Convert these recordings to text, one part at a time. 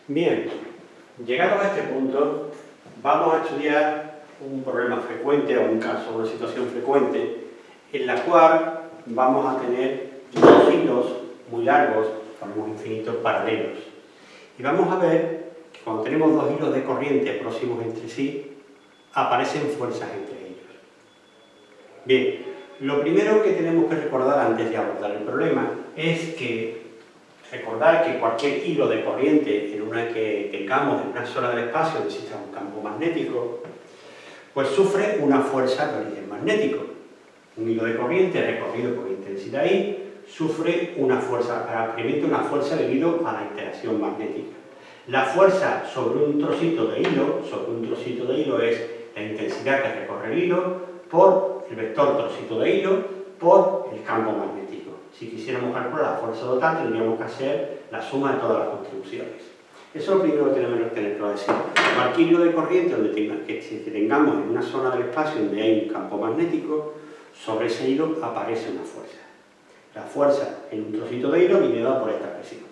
Bien, llegado a este punto, vamos a estudiar un problema frecuente, o un caso, una situación frecuente, en la cual vamos a tener dos hilos muy largos, llamamos infinitos, paralelos. Y vamos a ver que cuando tenemos dos hilos de corriente próximos entre sí, aparecen fuerzas entre ellos. Bien, lo primero que tenemos que recordar antes de abordar el problema es que recordar que cualquier hilo de corriente en una que tengamos en una zona del espacio donde exista un campo magnético, pues sufre una fuerza de origen magnético. Un hilo de corriente recorrido por intensidad I sufre una fuerza, experimenta una fuerza debido a la interacción magnética. La fuerza sobre un trocito de hilo, es la intensidad que recorre el hilo por el vector trocito de hilo por el campo magnético. Si quisiéramos calcular la fuerza total, tendríamos que hacer la suma de todas las contribuciones. Eso es lo primero que tenemos que tener claro. Decir, cualquier hilo de corriente que tengamos en una zona del espacio donde hay un campo magnético, sobre ese hilo aparece una fuerza. La fuerza en un trocito de hilo viene dada por esta expresión.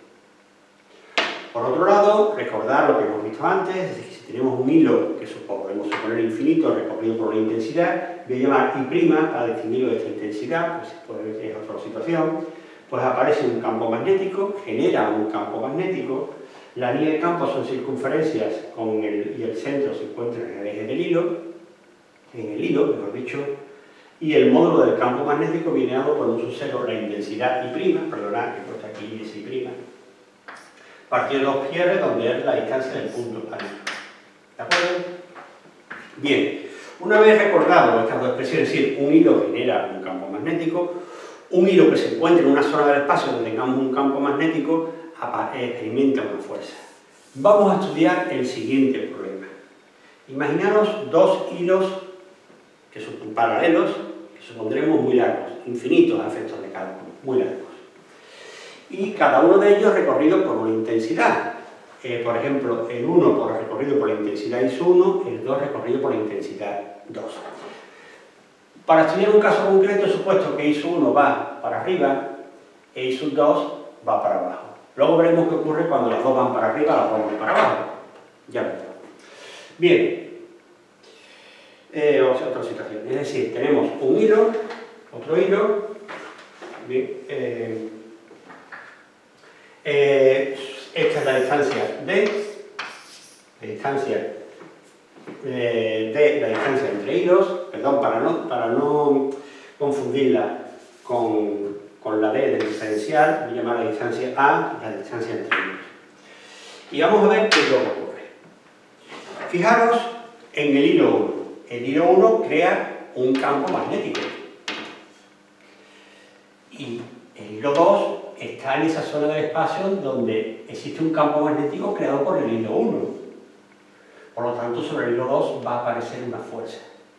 Por otro lado, recordar lo que hemos visto antes, es decir, si tenemos un hilo que podemos suponer infinito recorrido por una intensidad, voy a llamar I' para definirlo de esta intensidad, pues es otra situación, pues aparece un campo magnético, genera un campo magnético, la línea de campo son circunferencias y el centro se encuentra en el eje del hilo, mejor dicho, y el módulo del campo magnético viene dado por un subcero, la intensidad I', perdonad que he puesto aquí ese I', partido de dos pierres donde es la distancia del punto al hilo. ¿De acuerdo? Bien, una vez recordado estas dos expresiones, es decir, un hilo genera un campo magnético, un hilo que se encuentre en una zona del espacio donde tengamos un campo magnético experimenta una fuerza. Vamos a estudiar el siguiente problema. Imaginaros dos hilos que son paralelos, que supondremos muy largos, infinitos a efectos de cálculo, muy largos. Y cada uno de ellos recorrido por una intensidad. Por ejemplo, el 1 recorrido por la intensidad I1, el 2 recorrido por la intensidad 2. Para estudiar un caso concreto, he supuesto que I1 va para arriba e I2 va para abajo. Luego veremos qué ocurre cuando las dos van para arriba, las dos van para abajo. Ya veremos. Bien. Vamos a otra situación. Es decir, tenemos un hilo, otro hilo. Bien. Esta es la distancia la distancia entre hilos, perdón, para no confundirla con la D del diferencial, voy a llamar la distancia A, la distancia entre hilos. Y vamos a ver qué es lo que ocurre. Fijaros en el hilo 1. El hilo 1 crea un campo magnético. Y el hilo 2 está en esa zona del espacio donde existe un campo magnético creado por el hilo 1. Por lo tanto, sobre el hilo 2 va a aparecer una fuerza.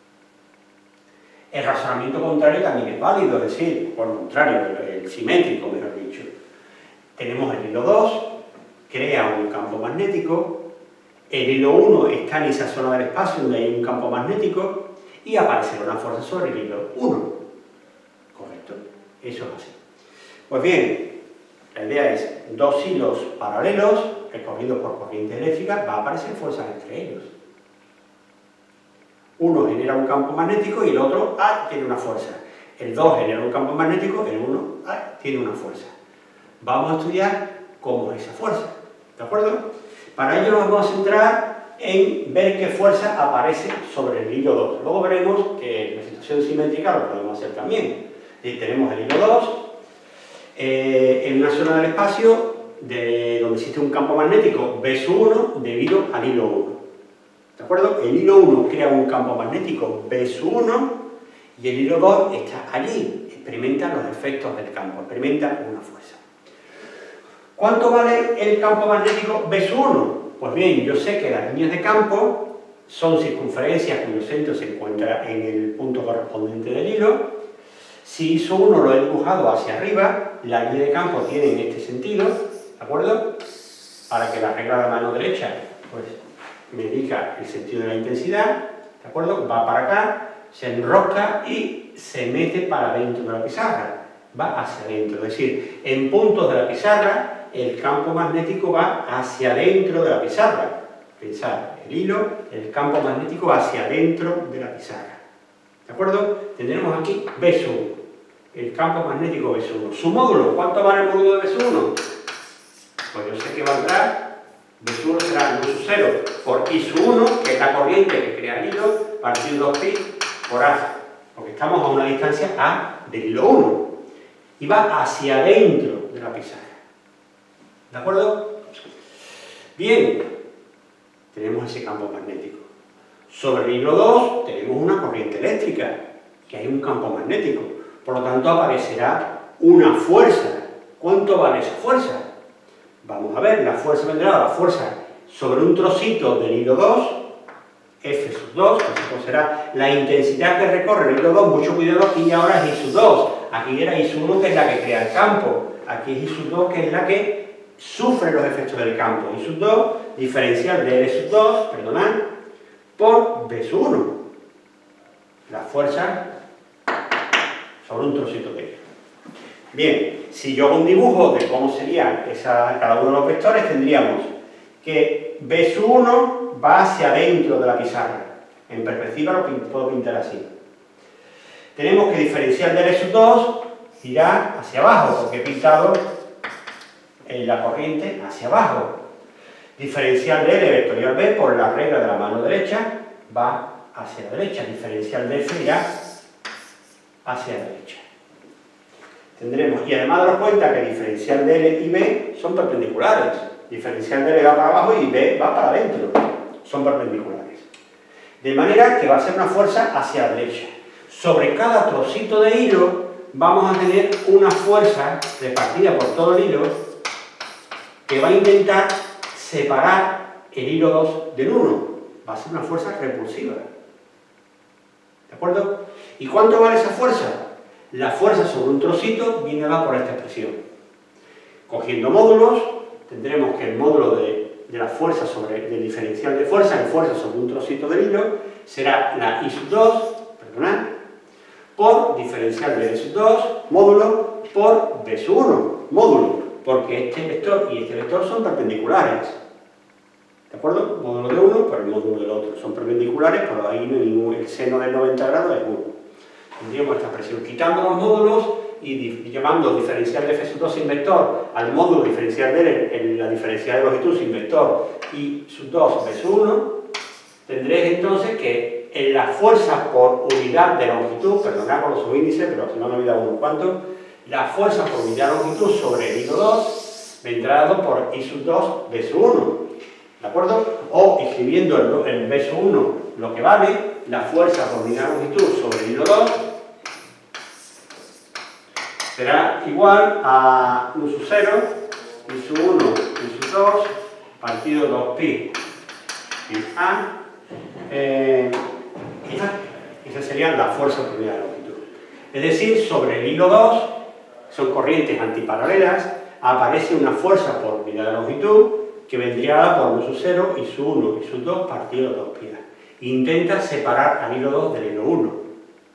El razonamiento contrario también es válido, es decir, por el contrario, el simétrico, mejor dicho. Tenemos el hilo 2, crea un campo magnético, el hilo 1 está en esa zona del espacio donde hay un campo magnético y aparecerá una fuerza sobre el hilo 1. ¿Correcto? Eso es así. Pues bien, la idea es dos hilos paralelos recorridos por corriente eléctrica, va a aparecer fuerzas entre ellos. Uno genera un campo magnético y el otro tiene una fuerza. El 2 genera un campo magnético, el 1 tiene una fuerza. Vamos a estudiar cómo es esa fuerza. ¿De acuerdo? Para ello nos vamos a centrar en ver qué fuerza aparece sobre el hilo 2. Luego veremos que en la situación simétrica lo podemos hacer también. Y tenemos el hilo 2. En una zona del espacio donde existe un campo magnético B1 debido al hilo 1. ¿De acuerdo? El hilo 1 crea un campo magnético B1 y el hilo 2 está allí, experimenta los efectos del campo, experimenta una fuerza. ¿Cuánto vale el campo magnético B1? Pues bien, yo sé que las líneas de campo son circunferencias cuyo centro se encuentra en el punto correspondiente del hilo. Si I1 lo he dibujado hacia arriba, la línea de campo tiene en este sentido, ¿de acuerdo? Para que la regla de mano derecha, pues, me indica el sentido de la intensidad, ¿de acuerdo? Va para acá, se enrosca y se mete para dentro de la pizarra, va hacia adentro. Es decir, en puntos de la pizarra, el campo magnético va hacia adentro de la pizarra. Pensad, el hilo, el campo magnético va hacia adentro de la pizarra. ¿De acuerdo? Tendremos aquí B1, el campo magnético B1. Su módulo, ¿cuánto vale el módulo de B1? Pues yo sé que valdrá, B1 será μ0 por I1, que es la corriente que crea el hilo, partido 2pi por A, porque estamos a una distancia A del hilo 1, y va hacia adentro de la pizarra. ¿De acuerdo? Bien, tenemos ese campo magnético. Sobre el hilo 2 tenemos una corriente eléctrica, que hay un campo magnético. Por lo tanto, aparecerá una fuerza. ¿Cuánto vale esa fuerza? Vamos a ver, la fuerza vendrá, la fuerza sobre un trocito del hilo 2, F2, que será la intensidad que recorre el hilo 2, mucho cuidado aquí y ahora es I2. Aquí era I1 que es la que crea el campo, aquí es I2 que es la que sufre los efectos del campo. I2, diferencial de L2, perdonad, por B1. La fuerza sobre un trocito de hilo. Bien, si yo hago un dibujo de cómo serían cada uno de los vectores, tendríamos que B1 va hacia adentro de la pizarra. En perspectiva lo puedo pintar así. Tenemos que diferencial del S2 irá hacia abajo, porque he pintado la corriente hacia abajo. Diferencial de L vectorial B, por la regla de la mano derecha, va hacia la derecha. Diferencial de F irá hacia la derecha. Tendremos, y además daros cuenta que diferencial de L y B son perpendiculares. Diferencial de L va para abajo y B va para adentro. Son perpendiculares. De manera que va a ser una fuerza hacia la derecha. Sobre cada trocito de hilo vamos a tener una fuerza repartida por todo el hilo que va a intentar separar el hilo 2 del 1. Va a ser una fuerza repulsiva. ¿De acuerdo? ¿Y cuánto vale esa fuerza? La fuerza sobre un trocito viene dada por esta expresión. Cogiendo módulos, tendremos que el módulo de la fuerza del diferencial de fuerza en fuerza sobre un trocito del hilo será la I2, perdonad, por diferencial de S2, módulo, por B1, módulo, porque este vector y este vector son perpendiculares. ¿De acuerdo? Módulo de uno por el módulo del otro. Son perpendiculares, pero ahí no hay ningún, el seno del 90 grados es 1. Tendríamos esta expresión. Quitando los módulos y llamando diferencial de F2 sin vector al módulo diferencial de la diferencial de longitud sin vector y sub 2 B1, tendréis entonces que en la fuerza por unidad de longitud, perdonad por los subíndices, pero si no me he olvidado unos cuantos, la fuerza por unidad de longitud sobre el hilo 2 vendrá dado por I sub 2 B1, ¿de acuerdo? O escribiendo el B1 lo que vale, la fuerza por unidad de longitud sobre el hilo 2 será igual a U sub 0, I sub 1, I sub 2, partido 2pi y A. Esa sería la fuerza por unidad de longitud. Es decir, sobre el hilo 2, son corrientes antiparalelas, aparece una fuerza por unidad de longitud que vendría dada por U sub 0, I sub 1, I sub 2, partido 2pi. Intenta separar al hilo 2 del hilo 1.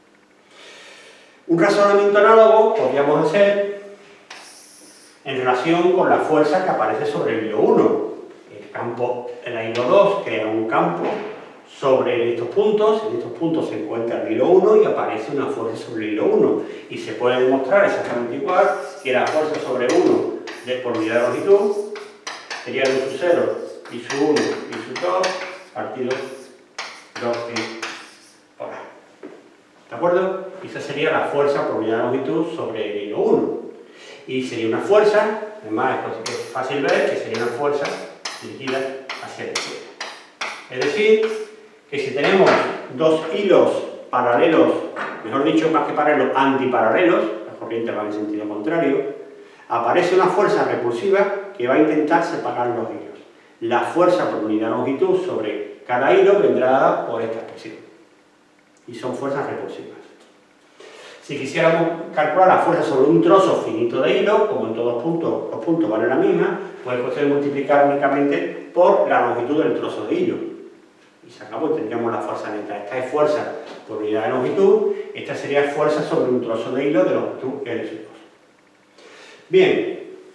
Un razonamiento análogo podríamos hacer en relación con la fuerza que aparece sobre el hilo 1. El hilo 2 crea un campo sobre estos puntos, en estos puntos se encuentra el hilo 1 y aparece una fuerza sobre el hilo 1. Y se puede demostrar exactamente igual que la fuerza sobre 1 por unidad de longitud sería U sub 0, I sub 1, I sub 2, partido 2pi por A. ¿De acuerdo? Esa sería la fuerza por unidad de longitud sobre el hilo 1. Y sería una fuerza, además es fácil ver que sería una fuerza dirigida hacia la izquierda. Es decir, que si tenemos dos hilos paralelos, mejor dicho, más que paralelos, antiparalelos, las corrientes van en sentido contrario, aparece una fuerza repulsiva que va a intentar separar los hilos. La fuerza por unidad de longitud sobre cada hilo vendrá dada por esta expresión. Y son fuerzas repulsivas. Si quisiéramos calcular la fuerza sobre un trozo finito de hilo, como en todos los puntos valen la misma, pues es cuestión de multiplicar únicamente por la longitud del trozo de hilo. Y se acabó y tendríamos la fuerza neta. Esta es fuerza por unidad de longitud, esta sería fuerza sobre un trozo de hilo de longitud L2. Bien,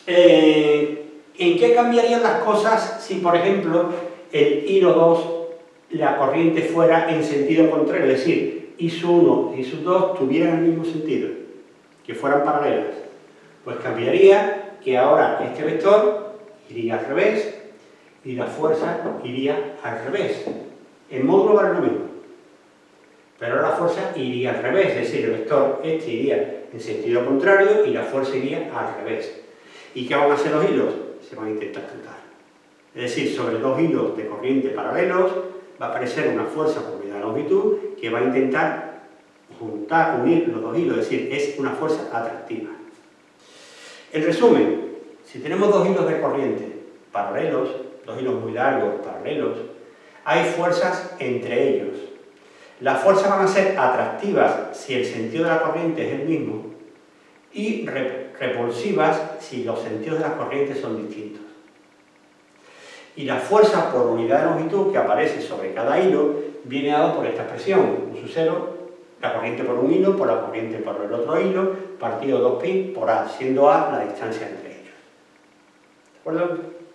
¿En qué cambiarían las cosas si, por ejemplo, el hilo 2, la corriente fuera en sentido contrario? Es decir, I1 y I2 tuvieran el mismo sentido, que fueran paralelas. Pues cambiaría que ahora este vector iría al revés y la fuerza iría al revés. El módulo vale lo mismo, pero ahora la fuerza iría al revés, es decir, el vector este iría en sentido contrario y la fuerza iría al revés. ¿Y qué van a hacer los hilos? Se van a intentar juntar. Es decir, sobre dos hilos de corriente paralelos va a aparecer una fuerza por unidad de longitud que va a intentar unir los dos hilos, es decir, es una fuerza atractiva. En resumen, si tenemos dos hilos de corriente paralelos, dos hilos muy largos paralelos, hay fuerzas entre ellos. Las fuerzas van a ser atractivas si el sentido de la corriente es el mismo y repulsivas si los sentidos de las corrientes son distintos. Y la fuerza por unidad de longitud que aparece sobre cada hilo viene dado por esta expresión, un cero, la corriente por un hilo por la corriente por el otro hilo, partido 2pi por A, siendo A la distancia entre ellos. ¿De acuerdo?